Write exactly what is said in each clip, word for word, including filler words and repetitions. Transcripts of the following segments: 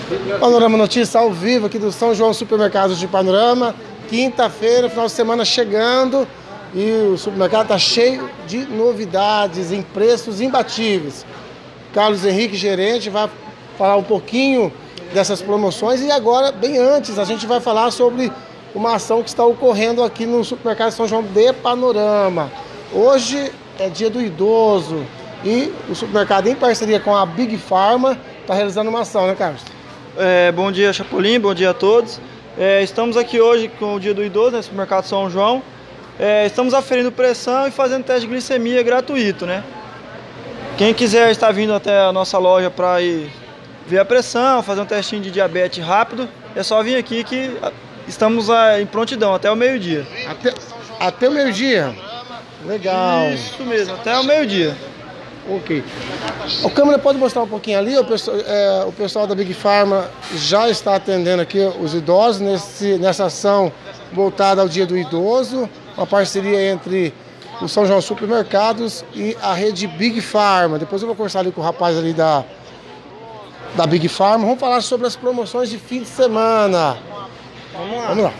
Panorama Notícias ao vivo aqui do São João Supermercados de Panorama. Quinta-feira, final de semana chegando e o supermercado está cheio de novidades em preços imbatíveis. Carlos Henrique, gerente, vai falar um pouquinho dessas promoções e agora, bem antes, a gente vai falar sobre uma ação que está ocorrendo aqui no supermercado São João de Panorama. Hoje é dia do idoso e o supermercado, em parceria com a Big Pharma, está realizando uma ação, né, Carlos? É, bom dia, Chapolin, bom dia a todos. É, estamos aqui hoje com o dia do idoso, no supermercado São João. É, estamos aferindo pressão e fazendo teste de glicemia gratuito, né? Quem quiser estar vindo até a nossa loja para ir ver a pressão, fazer um testinho de diabetes rápido, é só vir aqui que estamos em prontidão até o meio-dia. Até, até o meio-dia? Legal. Isso mesmo, até o meio-dia. Ok. O câmera pode mostrar um pouquinho ali, o pessoal, é, o pessoal da Big Pharma já está atendendo aqui os idosos nesse, nessa ação voltada ao dia do idoso, uma parceria entre o São João Supermercados e a rede Big Pharma. Depois eu vou conversar ali com o rapaz ali da, da Big Pharma. Vamos falar sobre as promoções de fim de semana. Vamos lá. Vamos lá.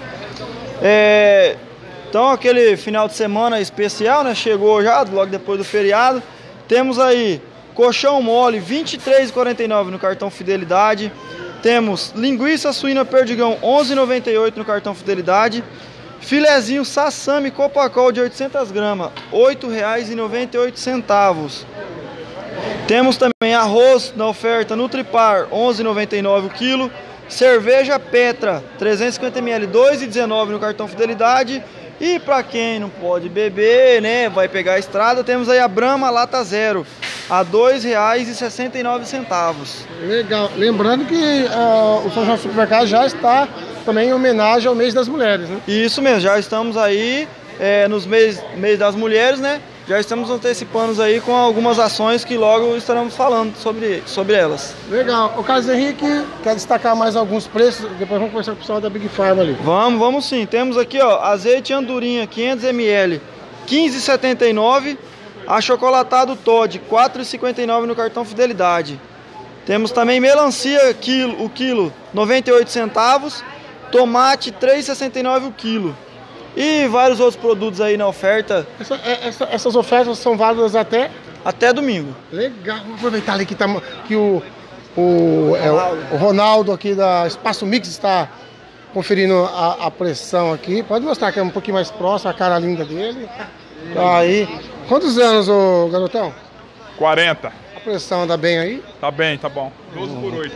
É, então aquele final de semana especial, né? Chegou já, logo depois do feriado. Temos aí colchão mole vinte e três reais e quarenta e nove centavos no cartão Fidelidade. Temos linguiça suína perdigão onze reais e noventa e oito centavos no cartão Fidelidade. Filezinho Sassami Copacol de oitocentas gramas, oito reais e noventa e oito centavos. Temos também arroz na oferta Nutripar, onze reais e noventa e nove centavos o quilo. Cerveja Petra, trezentos e cinquenta mililitros, dois reais e dezenove centavos no cartão Fidelidade. E para quem não pode beber, né, vai pegar a estrada, temos aí a Brahma Lata Zero, a dois reais e sessenta e nove centavos. Legal. Lembrando que uh, o São João Supermercado já está também em homenagem ao mês das mulheres, né? Isso mesmo, já estamos aí é, nos mês, mês das mulheres, né? Já estamos antecipando aí com algumas ações que logo estaremos falando sobre, sobre elas. Legal. O Carlos Henrique quer destacar mais alguns preços, depois vamos conversar com o pessoal da Big Pharma ali. Vamos, vamos sim. Temos aqui, ó, azeite andorinha quinhentos mililitros, quinze reais e setenta e nove centavos. Achocolatado Toddy, quatro reais e cinquenta e nove centavos no cartão Fidelidade. Temos também melancia, quilo, o quilo, noventa e oito centavos. Tomate, três reais e sessenta e nove centavos o quilo. E vários outros produtos aí na oferta. Essa, essa, essas ofertas são válidas até? Até domingo. Legal, vamos aproveitar ali que, tá, que o, o, é, o, o Ronaldo aqui da Espaço Mix está conferindo a, a pressão aqui. Pode mostrar que é um pouquinho mais próximo, a cara linda dele. Aí. Quantos anos, ô garotão? quarenta. A pressão anda bem aí? Tá bem, tá bom. doze por oito.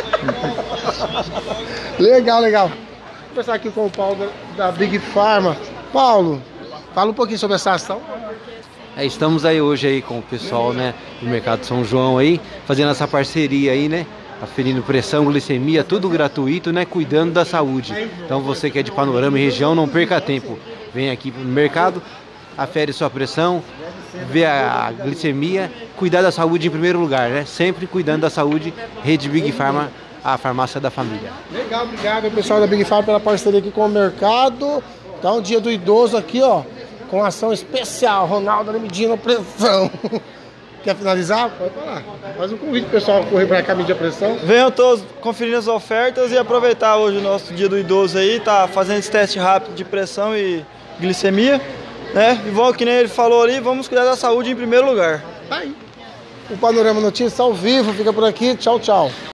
Legal, legal. Vou conversar aqui com o Paulo da, da Big Pharma. Paulo, fala um pouquinho sobre essa ação. É, estamos aí hoje aí com o pessoal, né, do Mercado São João aí, fazendo essa parceria aí, né, aferindo pressão, glicemia, tudo gratuito, né, cuidando da saúde. Então você que é de Panorama e região, não perca tempo. Vem aqui no mercado, afere sua pressão, vê a glicemia, cuidar da saúde em primeiro lugar, né, sempre cuidando da saúde. Rede Big Pharma, a farmácia da família. Legal, obrigado ao pessoal da Big Pharma pela parceria aqui com o mercado. Então, dia do idoso aqui, ó, com ação especial. Ronaldo ali medindo a pressão. Quer finalizar? Pode falar. Faz um convite pro pessoal correr pra cá medir a pressão. Venham todos conferir as ofertas e aproveitar hoje o nosso dia do idoso aí, tá fazendo esse teste rápido de pressão e glicemia, né? E vão, que nem ele falou ali, vamos cuidar da saúde em primeiro lugar. Tá aí. O Panorama Notícias ao vivo fica por aqui. Tchau, tchau.